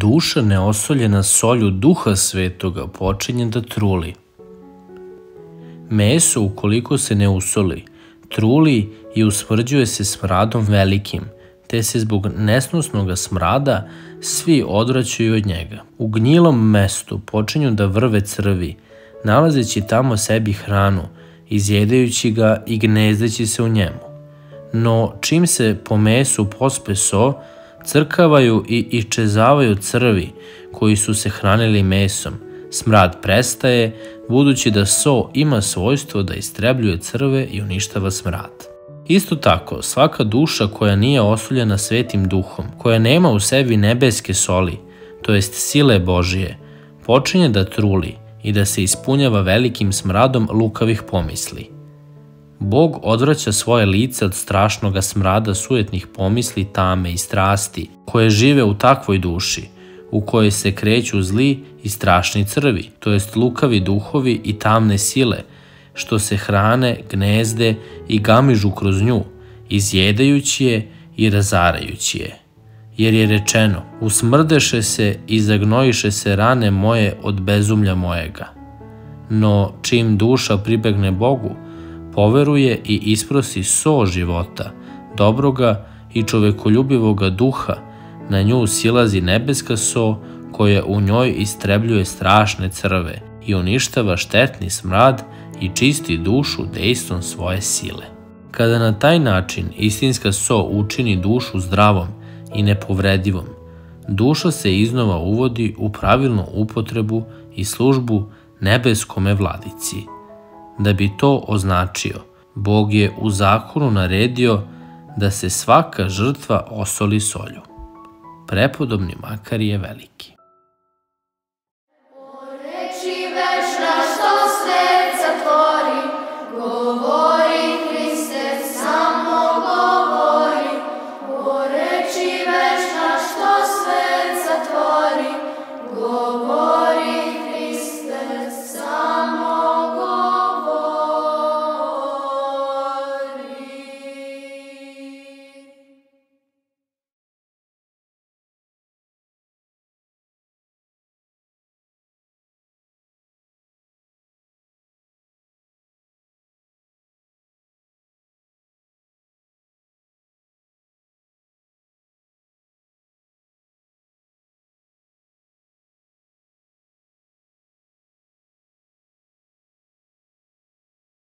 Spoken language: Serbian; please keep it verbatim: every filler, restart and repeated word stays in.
Duša neosoljena solju Duha Svetoga počinje da truli. Meso, ukoliko se ne usoli, truli i usmrđuje se smradom velikim, te se zbog nesnosnog smrada svi odvraćaju od njega. U gnjilom mestu počinju da vrve crvi, nalazeći tamo sebi hranu, izjedajući ga i gnezdeći se u njemu. No, čim se po mesu pospe so, crkavaju i iščezavaju crvi koji su se hranili mesom. Smrad prestaje, budući da so ima svojstvo da istrebljuje crve i uništava smrad. Isto tako, svaka duša koja nije osoljena Svetim Duhom, koja nema u sebi nebeske soli, to jest sile Božije, počinje da truli i da se ispunjava velikim smradom lukavih pomisli. Bog odvraća svoje lice od strašnoga smrada sujetnih pomisli, tame i strasti, koje žive u takvoj duši, u kojoj se kreću zli i strašni crvi, to jest lukavi duhovi i tamne sile, što se hrane, gnezde i gamižu kroz nju, izjedajući je i razarajući je. Jer je rečeno, usmrdeše se i zagnojiše se rane moje od bezumlja mojega. No, čim duša pribegne Bogu, poveruje i isprosi so života, dobroga i čovekoljubivoga duha, na nju silazi nebeska so koja u njoj istrebljuje strašne crve i uništava štetni smrad i čisti dušu dejstvom svoje sile. Kada na taj način istinska so učini dušu zdravom i nepovredivom, duša se iznova uvodi u pravilnu upotrebu i službu nebeskome vladici. Da bi to označio, Bog je u zakonu naredio da se svaka žrtva osoli solju. Prepodobni Makarije Veliki.